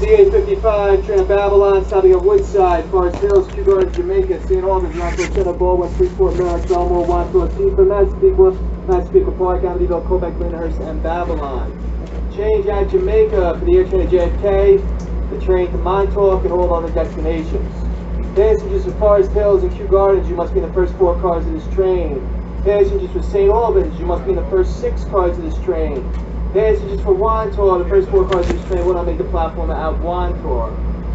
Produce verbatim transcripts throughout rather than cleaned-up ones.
eight fifty-five, train Babylon, stopping at Woodside, Forest Hills, Kew Gardens, Jamaica, Saint Albans, Rockville, Center, Baldwin, Freeport, Merrick, Belmore, Wandsworth, Seaford, Massapequa, Massapequa Park, Amityville, Quebec, Lyndhurst, and Babylon. Change at Jamaica for the air train to J F K, the train to Montauk, and all other destinations. Passengers for Forest Hills and Kew Gardens, you must be in the first four cars of this train. Passengers for Saint Albans, you must be in the first six cars of this train. Passengers for Wantor, the first four cars of this train will not make the platform at Wantor.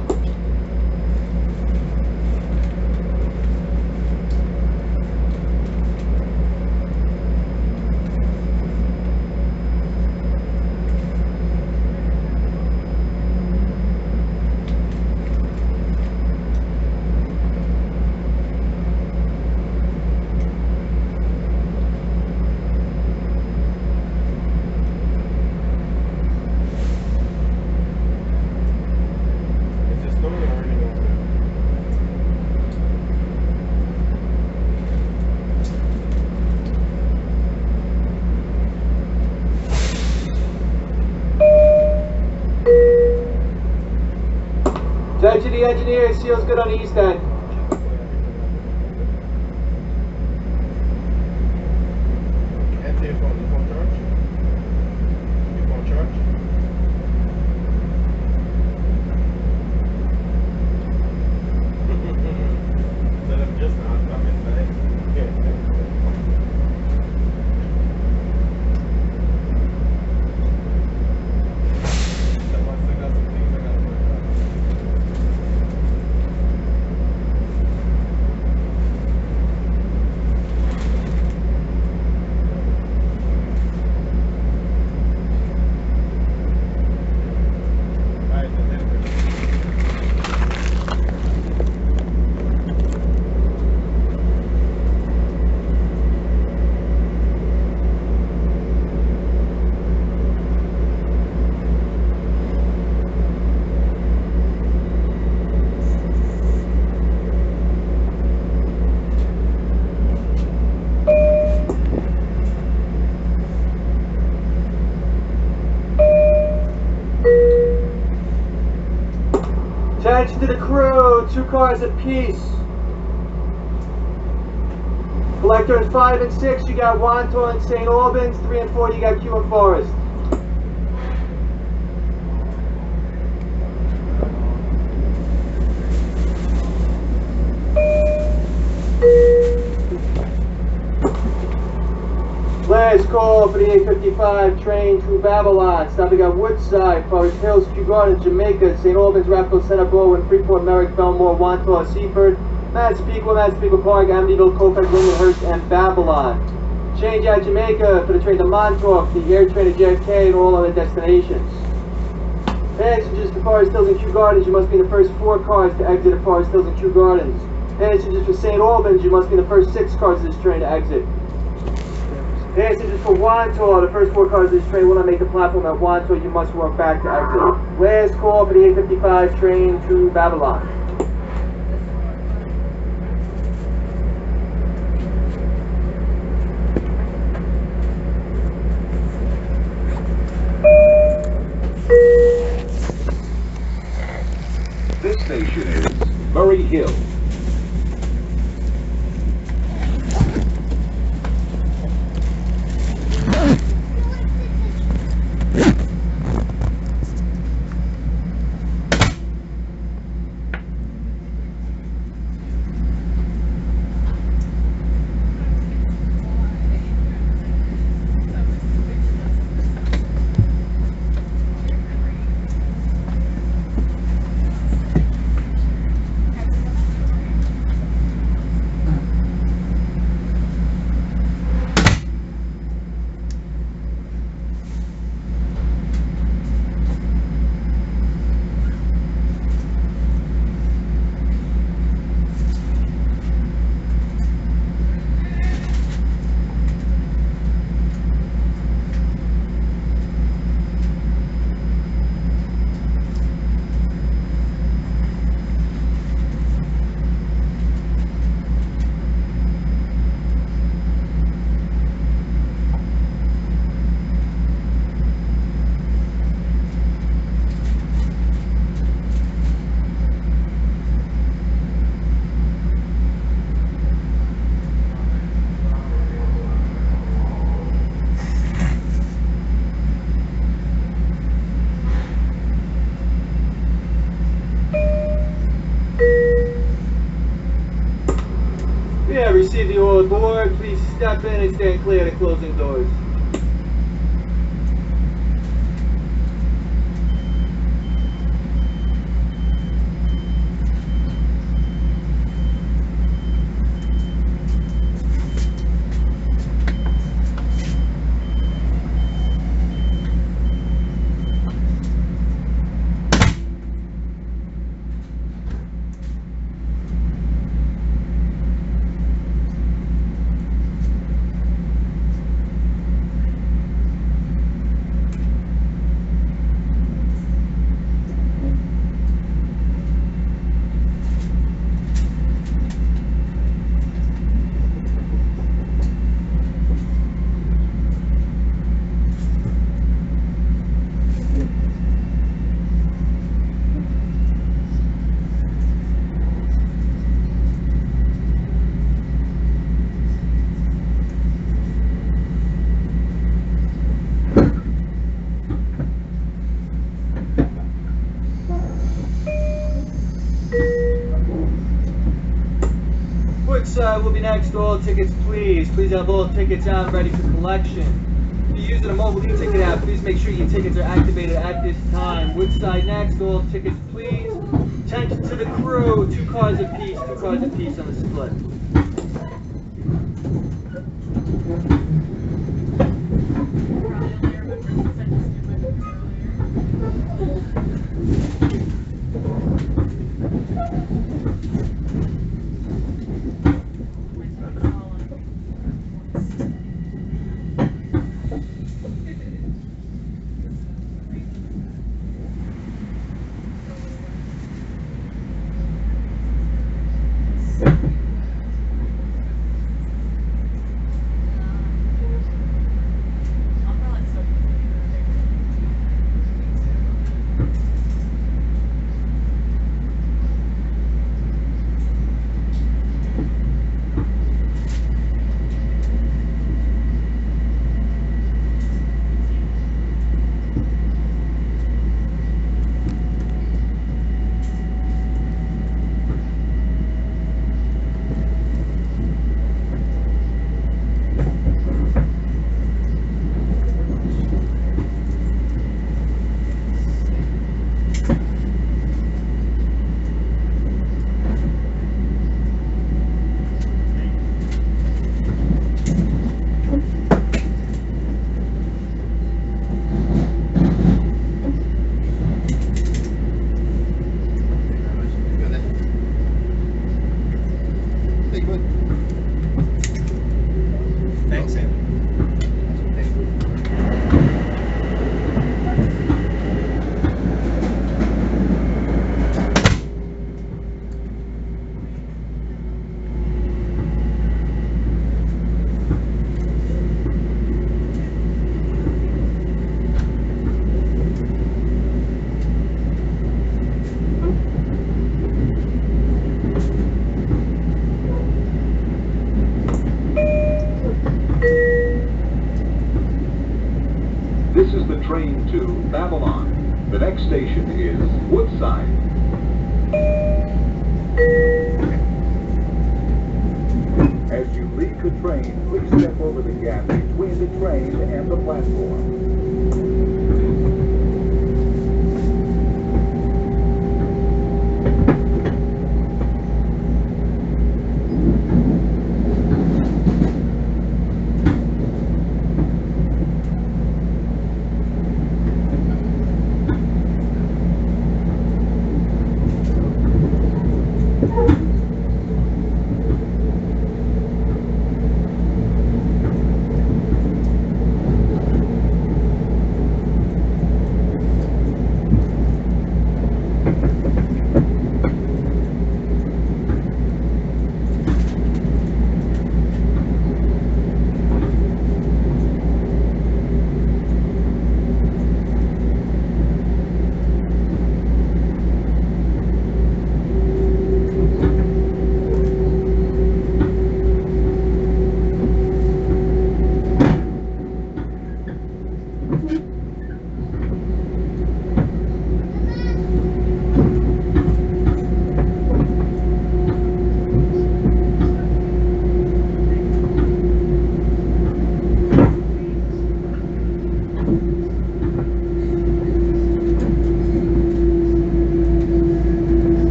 Attention the engineer, seal's good on the east end. M T A phone, your phone charge? Your phone charge? Tell them just now, I'm coming back. Attention to the crew, two cars apiece. Collector in five and six, you got Wantor and Saint Albans. Three and four, you got Kew and Forest. Last call for the eight fifty-five train to Babylon, stopping at Woodside, Forest Hills, Kew Gardens, Jamaica, Saint Albans, Rockville, Center, Baldwin, Freeport, Merrick, Belmore, Wantor, Seaford, Massapequa, Massapequa Park, Amityville, Quebec, Lyndhurst, and Babylon. Change at Jamaica for the train to Montauk, the air train to J F K, and all other destinations. Passengers for Forest Hills and Kew Gardens, you must be in the first four cars to exit at Forest Hills and Kew Gardens. Passengers for Saint Albans, you must be in the first six cars of this train to exit. Passengers for Wantor, the first four cars of this train will not make the platform at Wantor, you must walk back to exit. Last call for the eight fifty-five train to Babylon. This station is Murray Hill. Ladies, you all aboard. Please step in and stand clear of the closing doors. Woodside will be next. All tickets, please. Please have all tickets out and ready for collection. If you're using a mobile e-ticket app, please make sure your tickets are activated at this time. Woodside next. All tickets, please. Attention to the crew. Two cars apiece. Two cars apiece on the split. This is the train to Babylon. The next station is Woodside. As you leave the train, please step over the gap between the train and the platform.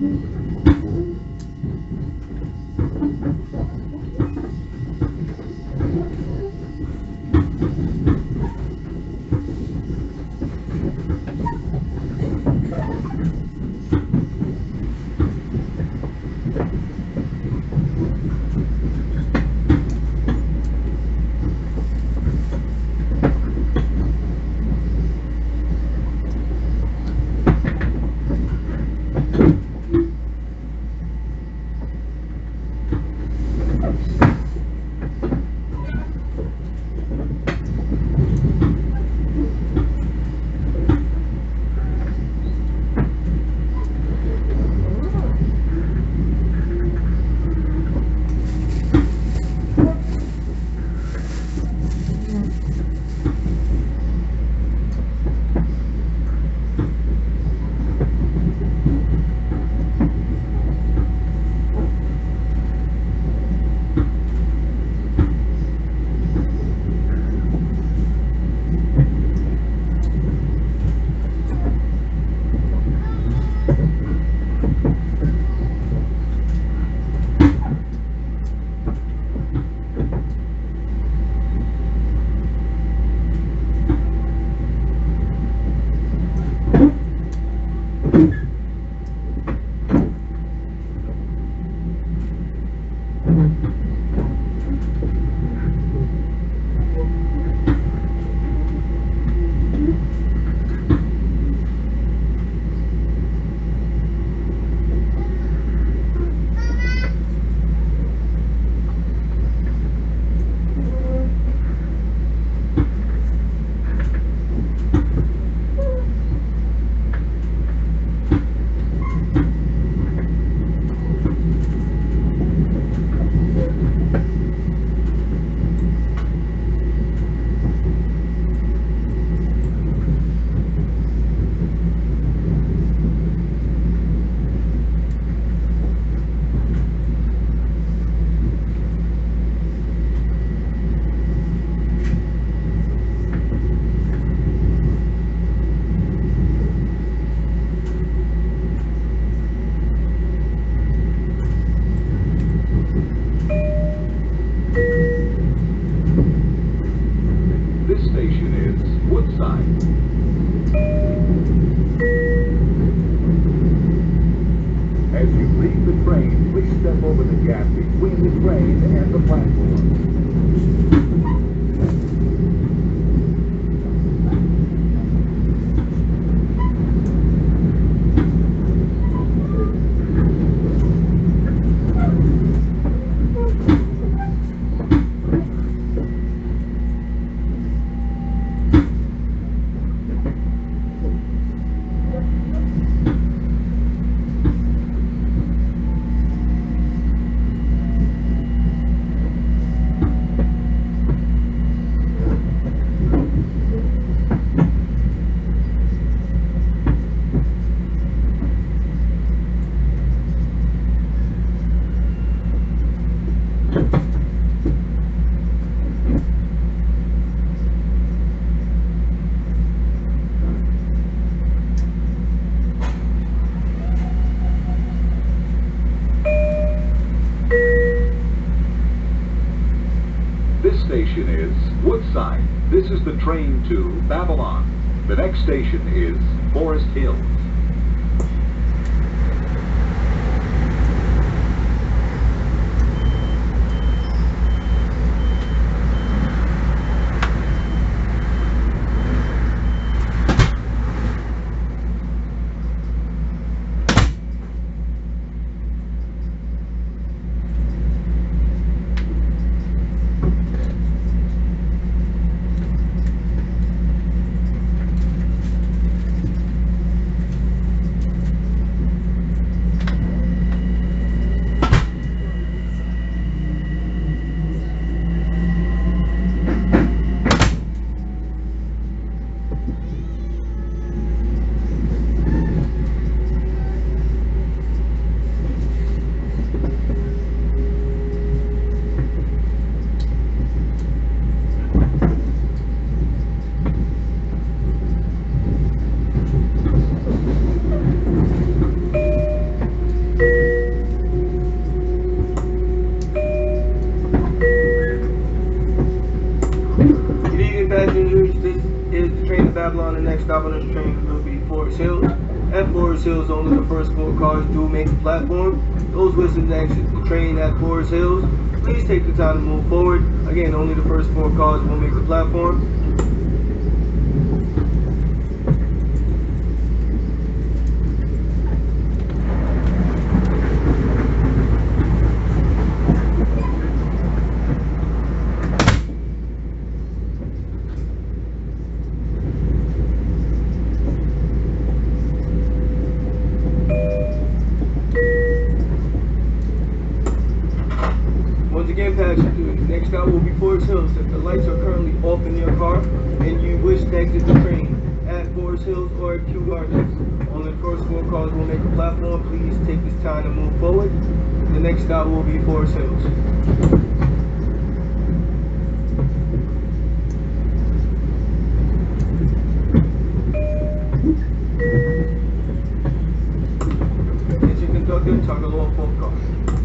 Station is Woodside. This is the train to Babylon. The next station is Forest Hills. Hills, only the first four cars do make the platform. Those wishing to exit the train at Forest Hills, please take the time to move forward. Again, only the first four cars will make the platform. Once again, passengers, next stop will be Forest Hills. If the lights are currently off in your car and you wish to exit the train at Forest Hills or at Kew Gardens, only the first four cars will make a platform. Please take this time to move forward. The next stop will be Forest Hills. Engine conductor, toggle off both cars.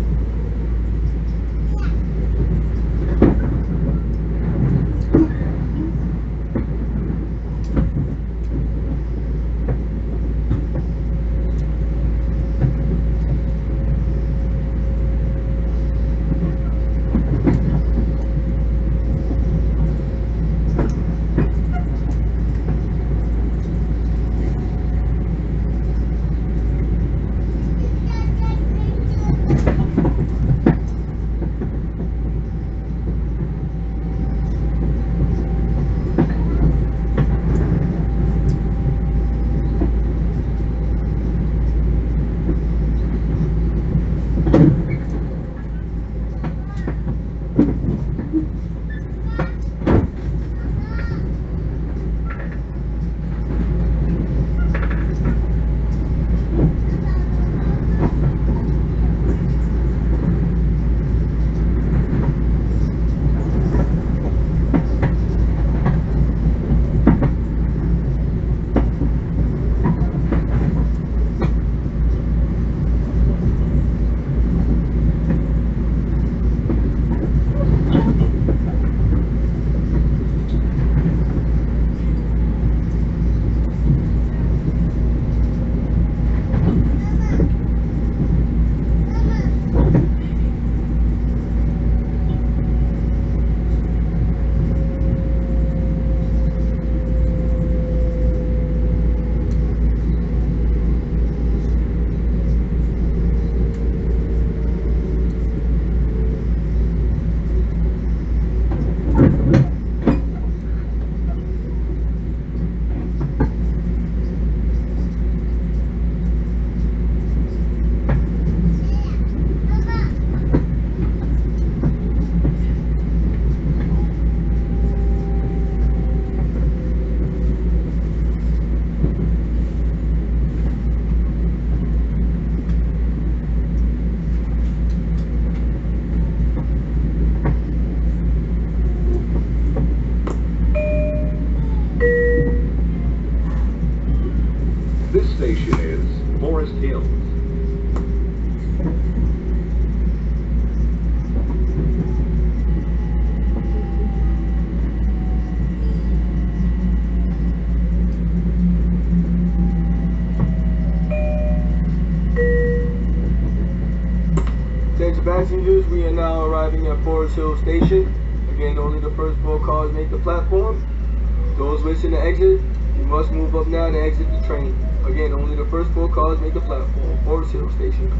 Passengers, we are now arriving at Forest Hill Station. Again, only the first four cars make the platform. Those wishing to exit, you must move up now to exit the train. Again, only the first four cars make the platform. Forest Hill Station.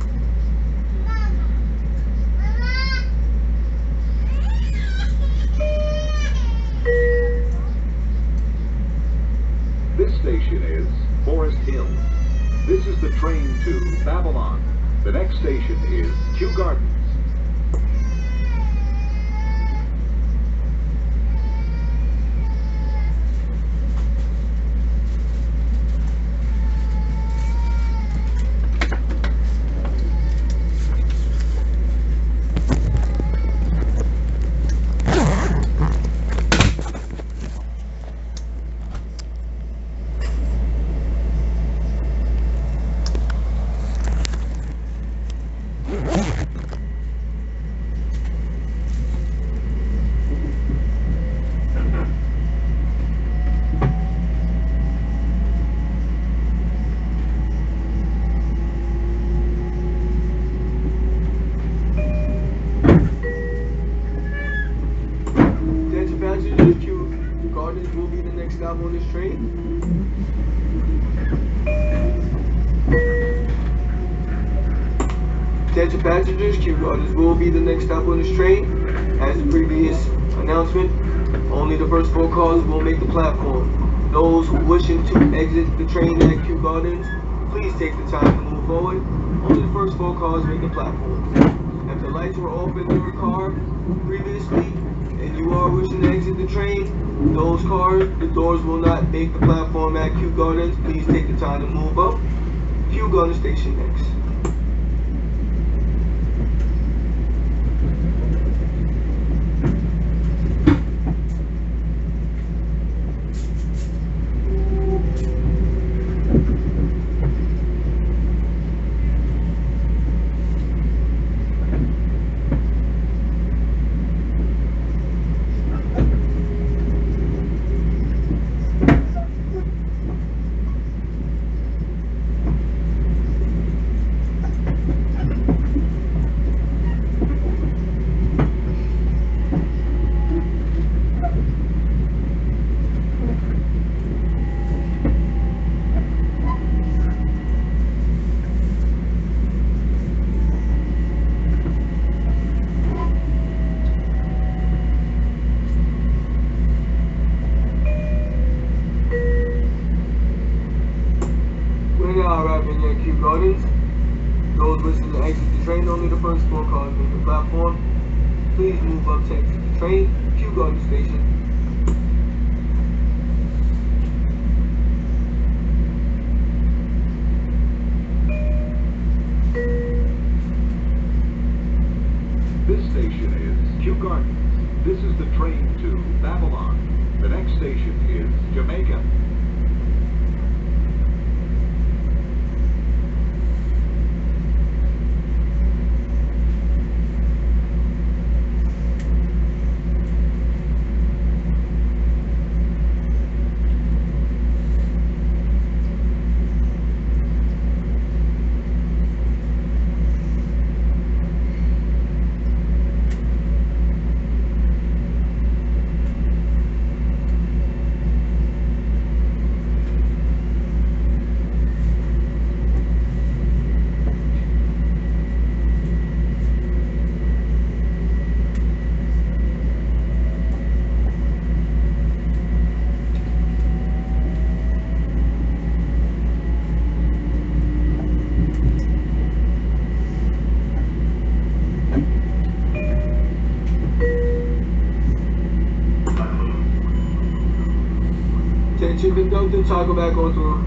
This station is Forest Hill. This is the train to Babylon. The next station is Kew Gardens. Attention passengers, Kew Gardens will be the next stop on this train. As the previous announcement, only the first four cars will make the platform. Those wishing to exit the train at Kew Gardens, please take the time to move forward. Only the first four cars make the platform. If the lights were off in your car previously, and you are wishing to exit the train, those cars, the doors will not make the platform at Kew Gardens. Please take the time to move up. Kew Gardens Station next. Arriving at Kew Gardens. Those wishing to exit the train, only the first four cars make the platform. Please move up to exit the train, Kew Gardens Station. This station is Kew Gardens. This is the train to Babylon. The next station is Jamaica. Attention conductor, toggle back on through.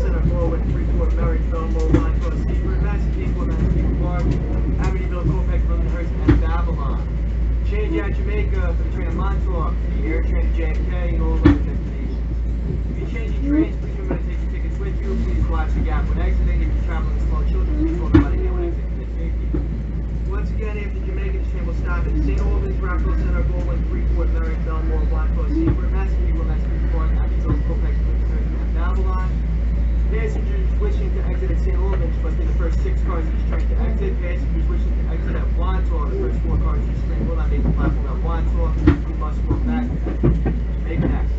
Center, Norwood, Freeport, Merrick, Belmore, Wantagh, Seaford, Massapequa, Massapequa Park, Amityville, Colfax, Lindenhurst, and Babylon. Change at Jamaica for the train to Montauk, the air train to J F K, and all other destinations. If you're changing trains, please remember to take your tickets with you. Please watch the gap when exiting. If you're traveling with small children, please hold them by the hand when exiting for safety. Once again, after Jamaica, the train will stop at Saint Albans, Rockville Center, Baldwin, Freeport, Merrick, Belmore, Wantagh, Seaford, Massapequa, Massapequa Park, Amityville, Colfax, Lindenhurst, and Babylon. Passengers wishing to exit at Saint Albans must be the first six cars of this train to exit. Passengers wishing to exit at Wantagh, the first four cars of this train will not make the platform at Wantagh. You must walk back to Jamaica next.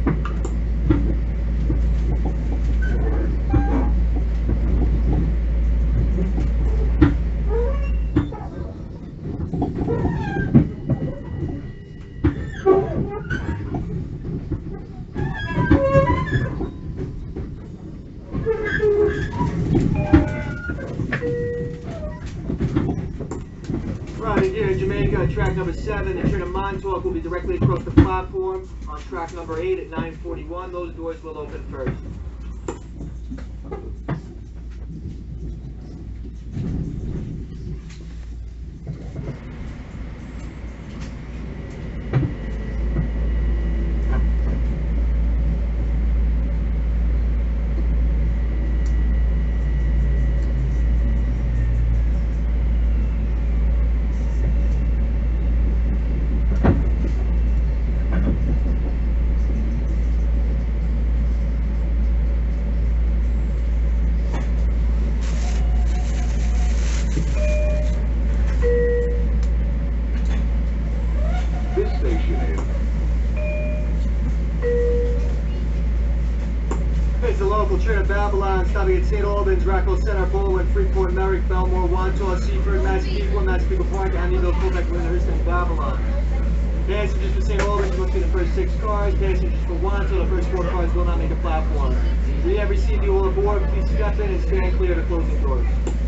Right here, Jamaica, track number seven, the train to Montauk will be directly across the platform on track number eight at nine forty-one. Those doors will open first. Train to Babylon, stopping at Saint Albans, Rockville Center, Baldwin, Freeport, Merrick, Belmore, Wantagh, Seaford, Massapequa, Massapequa Park, Amityville, Colfax, Lindenhurst, and Babylon. Passengers for Saint Albans must be the first six cars. Passengers for Wantagh, the first four cars will not make a platform. We have received you all aboard. Please step in and stand clear of the closing doors.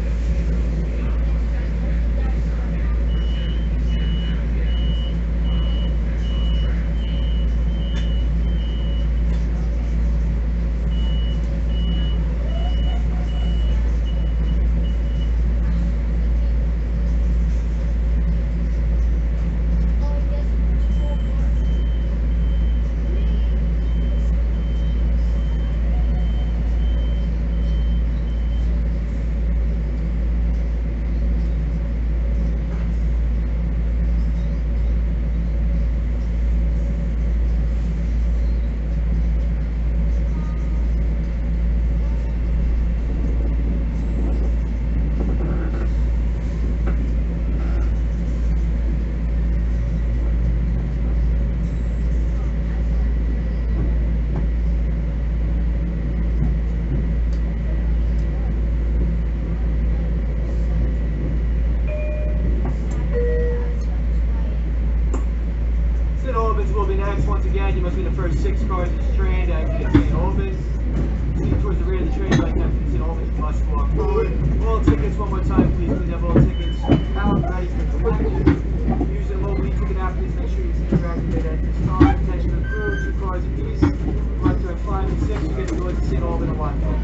Once again, you must be the first six cars of this train to exit Saint Albans. Seated towards the rear of the train, like after Saint Albans, you must walk forward. All tickets, one more time, please. Please have all tickets out, ready for collection. Use the mobile e-ticket app, please make sure you see your activated at this time. Attention to the crew, two cars apiece. Left turn five and six, you get the doors to Saint Albans and Wantagh.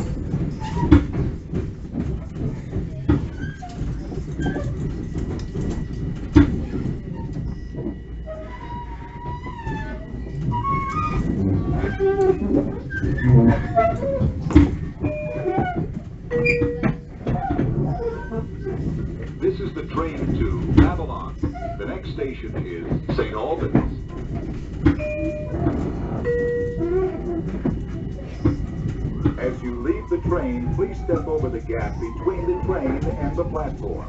This is the train to Babylon. The next station is Saint Albans. As you leave the train, please step over the gap between the train and the platform.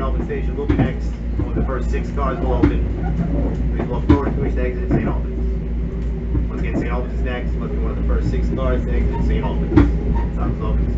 Saint Albans Station will be next. One of the first six cars will open. Please walk forward to reach the exit at Saint Albans. Once again, Saint Albans is next. Must be one of the first six cars to exit Saint Albans. Thomas Albans.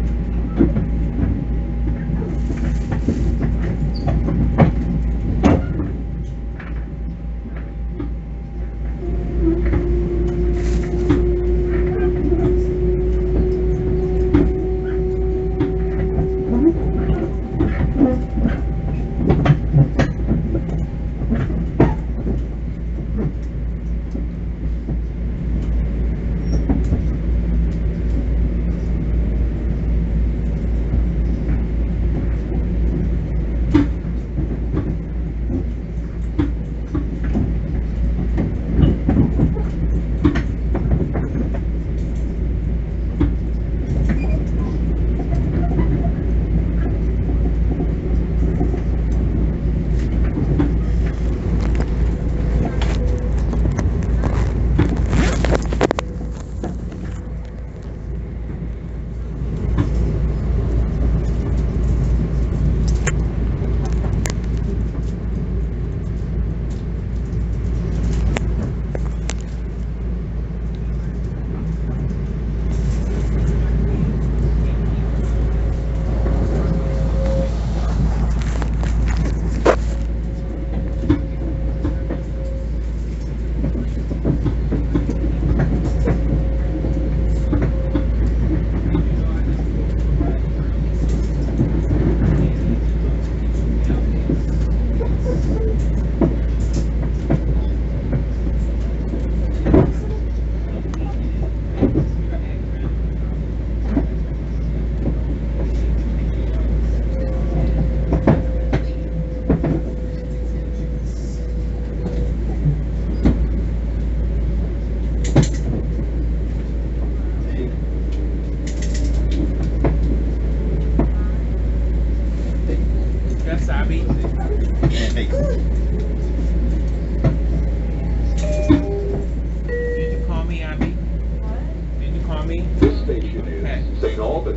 This station is Saint Albans.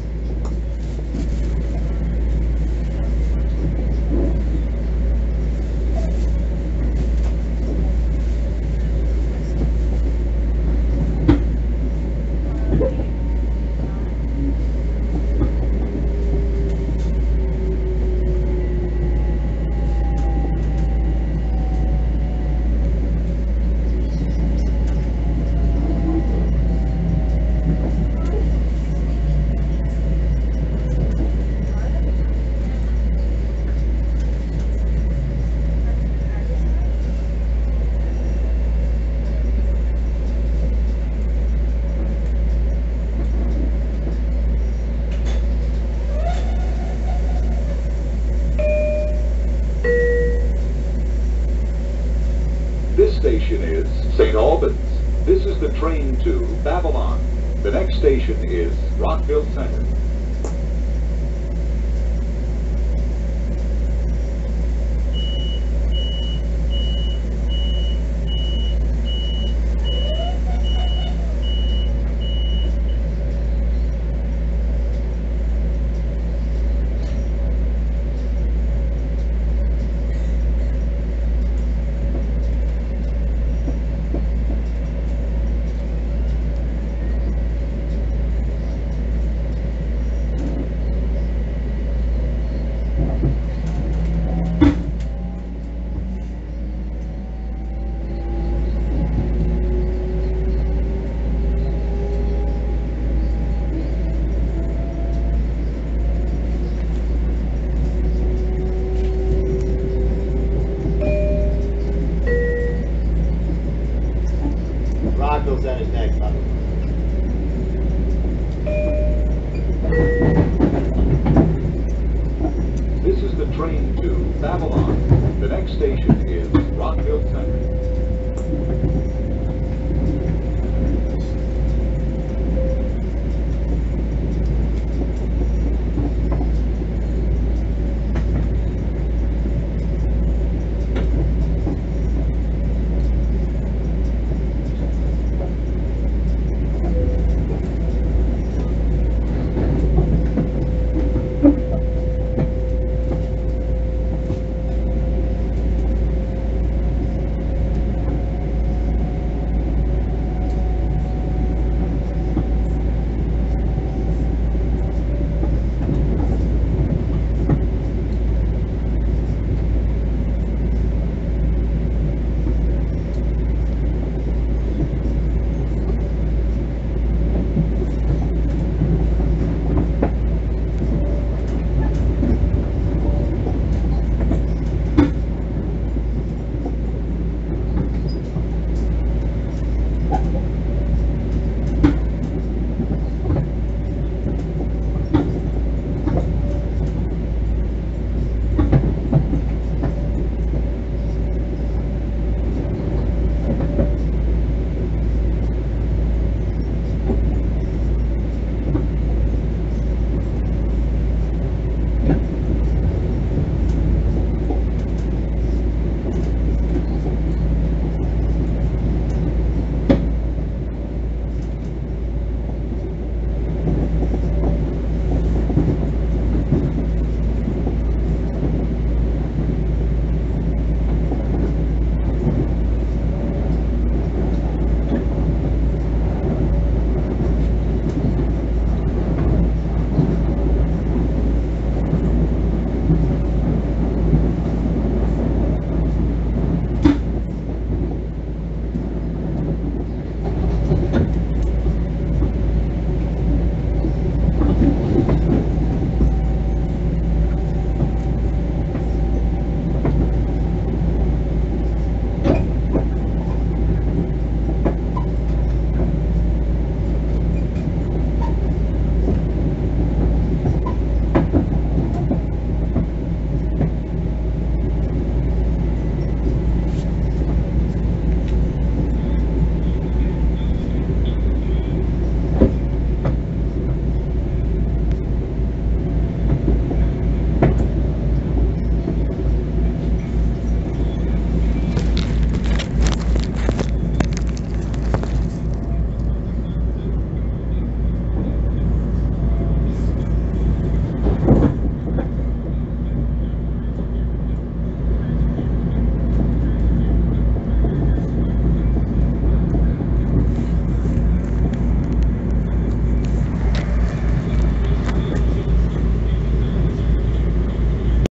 This station is Saint Albans. This is the train to Babylon. The next station is Rockville Center. Rockville Center's next, Papa. This is the train to Babylon. The next station is Rockville Center.